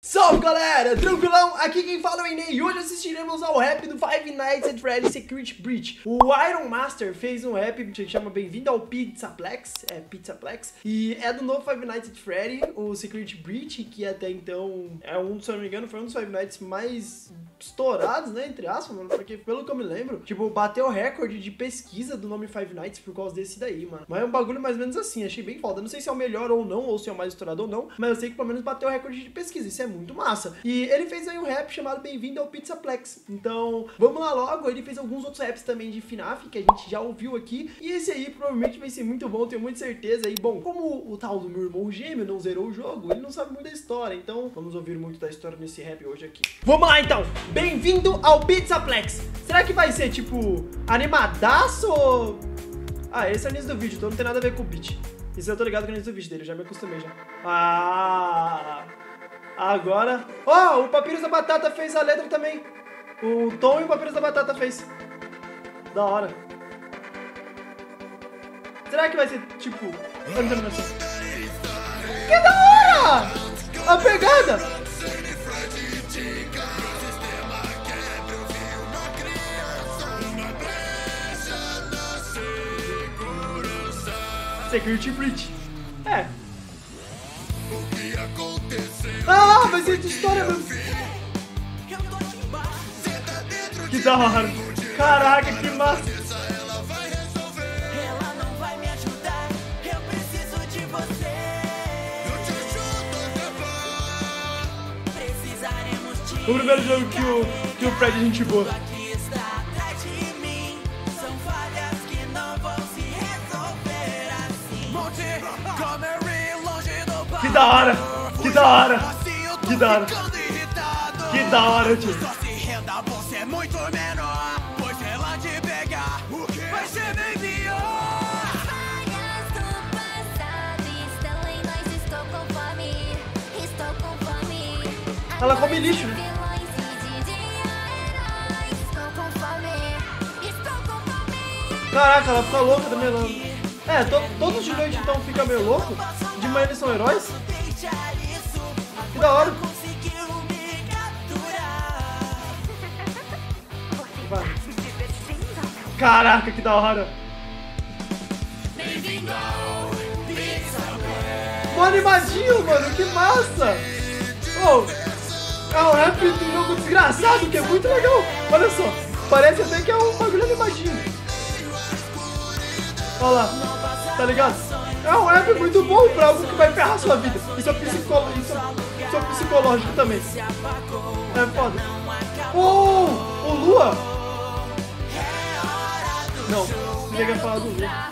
Salve galera, tranquilão? Aqui quem fala é o Inei e hoje assistiremos ao rap do Five Nights at Freddy's Security Breach. O Iron Master fez um rap que chama Bem-vindo ao Pizzaplex, Pizzaplex, e é do novo Five Nights at Freddy, o Security Breach, que até então é se eu não me engano, foi um dos Five Nights mais estourados, né, entre aspas, mano, porque pelo que eu me lembro, tipo, bateu o recorde de pesquisa do nome Five Nights por causa desse daí, mano. Mas é um bagulho mais ou menos assim, achei bem foda. Não sei se é o melhor ou não, ou se é o mais estourado ou não, mas eu sei que pelo menos bateu o recorde de pesquisa, isso é muito massa. E ele fez aí um rap chamado Bem-vindo ao Pizzaplex. Então, vamos lá logo. Ele fez alguns outros raps também de FNAF, que a gente já ouviu aqui. E esse aí provavelmente vai ser muito bom, tenho muita certeza. E bom, como o tal do meu irmão gêmeo não zerou o jogo, ele não sabe muito da história. Então, vamos ouvir muito da história nesse rap hoje aqui. Vamos lá então! Bem-vindo ao Pizzaplex. Será que vai ser tipo animadaço ou... Ah, esse é o início do vídeo, então não tem nada a ver com o beat. Isso eu tô ligado com o início do vídeo dele, já me acostumei já. Agora... Ó, o Papyrus da Batata fez a letra também. O Tom e o Papyrus da Batata fez. Da hora. Será que vai ser, tipo... Que da hora! A pegada! Security Breach. É. Ah, vai ser de história mesmo. Que da hora. Caraca, que massa. O primeiro jogo que o Fred a gente boa. Que da hora! Que da hora! Que da hora! Que da hora, tio! Ela come lixo, né? Caraca, ela fica louca também. É, todos de noite então fica meio louco. De manhã eles são heróis? Que da hora! Vai. Caraca, que da hora! Mó animadinho, mano, que massa! Oh, é um rap do jogo desgraçado, que é muito legal! Olha só, parece até que é um bagulho animadinho. Olha lá, tá ligado? É um rap muito bom pra algo que vai ferrar a sua vida. Isso é psicológico também. É foda. Oh, o Lua! Não, ninguém vai falar do Lua.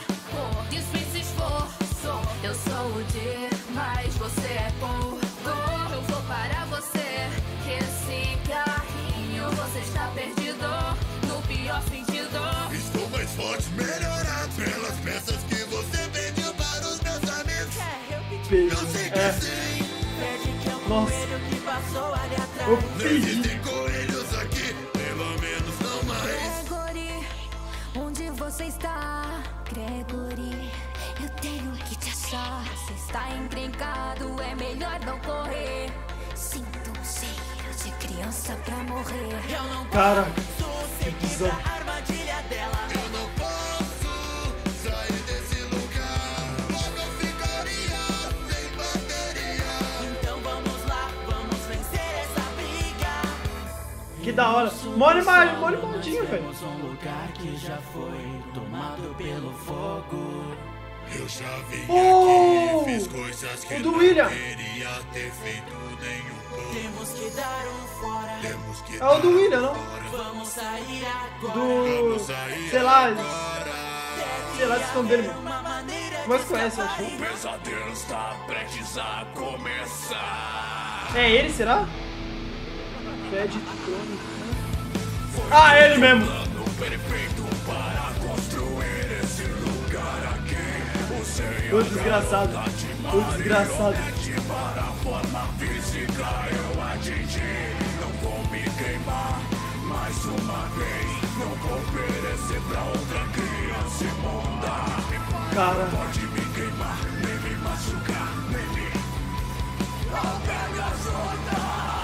Eu sou o D, mas você é pouco. Eu vou para você. Esse carrinho, você está perdido. No pior sentido. Estou mais forte, melhorado pelas peças que você vendeu para os meus amigos. Beijo. Nossa. Eu pedi. Tem coelhos aqui, pelo menos não mais. Gregory, onde você está? Gregory, eu tenho que te achar. Você está encrencado, é melhor não correr. Sinto um cheiro de criança pra morrer. Eu não Cara, posso seguir a armadilha dela. Eu não posso sair desse lugar. Como eu ficaria sem bateria? Então vamos lá, vamos vencer essa briga. que da hora. Mó animadinho, velho. Um lugar que já foi tomado pelo fogo. Eu já vim Oh, aqui e fiz coisas que o do não William. queria ter feito nenhum pouco. Temos que dar um fora. Temos que É o do William, não? Vamos sair agora. Do... sair Sei lá, agora. esse nome dele, mano. Uma maneira Mas conhece, eu acho. O pesadelo está prestes a começar. É ele, será? Fred Crônico. Ah, ele mesmo! Plano perfeito para construir esse lugar aqui. O Senhor Ô, desgraçado. Ô, desgraçado. para a forma física eu atingi. Não vou me queimar mais uma vez. Não vou perecer pra outra criança imunda. Cara. Pode me queimar, nem me machucar, nem me... Não pega ajuda.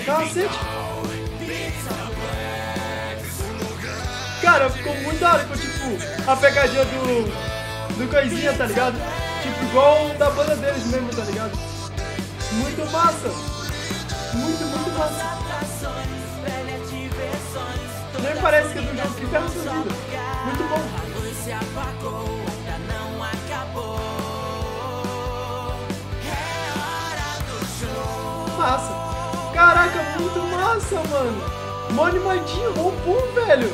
Cacete. Cara, ficou muito da hora, ficou tipo a pegadinha do coisinha, tá ligado? Tipo, igual da banda deles mesmo, tá ligado? Muito massa. Muito massa. Nem parece que é do jogo que ferra sua vida. Muito bom. Massa. Caraca, muito massa, mano. Mó animadinho, mó bom, velho.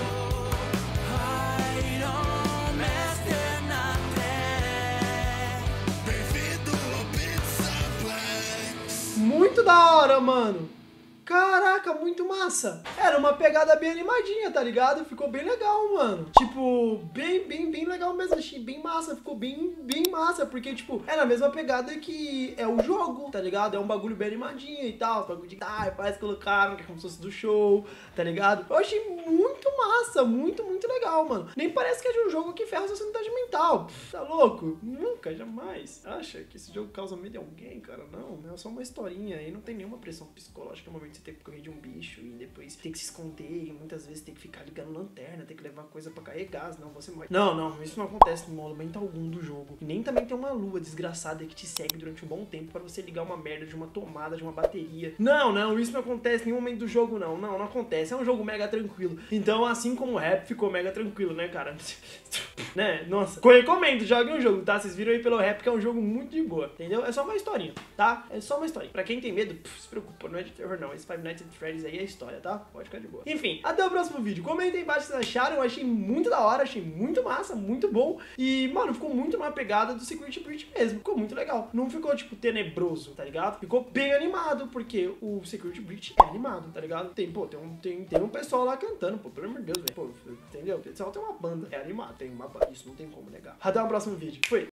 Muito da hora, mano. Caraca, muito massa. Era uma pegada bem animadinha, tá ligado? Ficou bem legal, mano. Tipo, bem legal mesmo. Achei bem massa. Ficou bem massa. Porque, tipo, era a mesma pegada que é o jogo, tá ligado? É um bagulho bem animadinho e tal. Bagulho de parece colocaram, que é como se fosse do show, tá ligado? Eu achei muito massa. Muito legal, mano. Nem parece que é de um jogo que ferra sua sanidade mental. Tá louco? Nunca, jamais. Acha que esse jogo causa medo em alguém, cara? Não, é só uma historinha. E não tem nenhuma pressão psicológica no momento você ter que correr de um bicho e depois ter que se esconder e muitas vezes ter que ficar ligando lanterna, ter que levar coisa pra carregar, senão você morre. Não, isso não acontece no momento algum do jogo. E nem também tem uma lua desgraçada que te segue durante um bom tempo pra você ligar uma merda de uma tomada, de uma bateria. Não, isso não acontece em nenhum momento do jogo, não acontece. É um jogo mega tranquilo. Então, assim como o rap ficou mega tranquilo, né, cara? Né? Nossa. Eu recomendo, joguem um jogo, tá? Vocês viram aí pelo rap que é um jogo muito de boa, entendeu? É só uma historinha, tá? É só uma historinha. Pra quem tem medo, se preocupa, não é de terror não. Esse Five Nights at Freddy's aí é história, tá? Pode ficar de boa. Enfim, até o próximo vídeo. Comentem aí embaixo o que vocês acharam. Eu achei muito da hora, achei muito massa, muito bom. E, mano, ficou muito na pegada do Security Breach mesmo. Ficou muito legal. Não ficou, tipo, tenebroso, tá ligado? Ficou bem animado, porque o Security Breach é animado, tá ligado? Tem um pessoal lá cantando, pô, pelo amor de Deus, velho. Pô, entendeu? O pessoal tem uma banda, é animado, tem uma banda, isso não tem como negar. Até o próximo vídeo. Fui!